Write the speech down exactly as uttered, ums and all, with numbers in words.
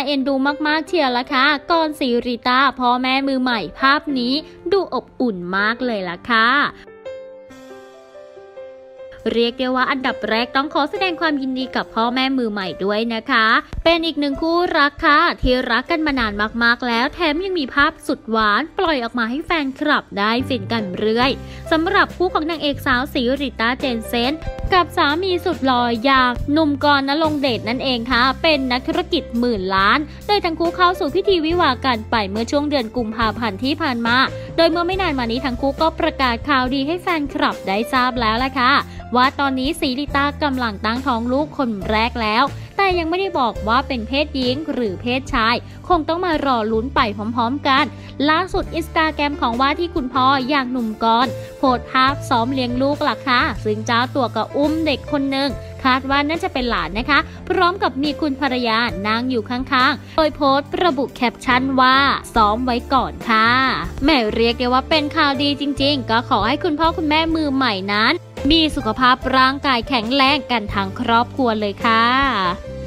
เอ็นดูมากๆเชียวละค่ะก่อนสีริต้าพ่อแม่มือใหม่ภาพนี้ดูอบอุ่นมากเลยล่ะค่ะเรียกได้ว่าอันดับแรกต้องขอแสดงความยินดีกับพ่อแม่มือใหม่ด้วยนะคะเป็นอีกหนึ่งคู่รักค่ะที่รักกันมานานมากๆแล้วแถมยังมีภาพสุดหวานปล่อยออกมาให้แฟนคลับได้ฟินกันเรื่อยสำหรับคู่ของนางเอกสาวสีริต้าเจนเซนกับสามีสุดหล่ออย่างหนุ่มกรณ์ณรงค์เดชนั่นเองค่ะเป็นนักธุรกิจหมื่นล้านโดยทั้งคู่เข้าสู่พิธีวิวาห์กันไปเมื่อช่วงเดือนกุมภาพันธ์ที่ผ่านมาโดยเมื่อไม่นานมานี้ทั้งคู่ก็ประกาศข่าวดีให้แฟนคลับได้ทราบแล้วล่ะค่ะว่าตอนนี้สีริต้ากำลังตั้งท้องลูกคนแรกแล้วแต่ยังไม่ได้บอกว่าเป็นเพศหญิงหรือเพศชายคงต้องมารอลุ้นไปพร้อมๆกันล่าสุดอินสตาแกรมของว่าที่คุณพ่ออย่างหนุ่มกรณ์โพสต์ภาพซ้อมเลี้ยงลูกล่ะค่ะซึ่งเจ้าตัวก็อุ้มเด็กคนหนึ่งคาดว่าน่าจะเป็นหลานนะคะพร้อมกับมีคุณภรรยานั่งอยู่ข้างๆโดยโพสต์ระบุแคปชั่นว่าซ้อมไว้ก่อนค่ะแม่เรียกได้ว่าเป็นข่าวดีจริงๆก็ขอให้คุณพ่อคุณแม่มือใหม่นั้นมีสุขภาพร่างกายแข็งแรงกันทั้งครอบครัวเลยค่ะ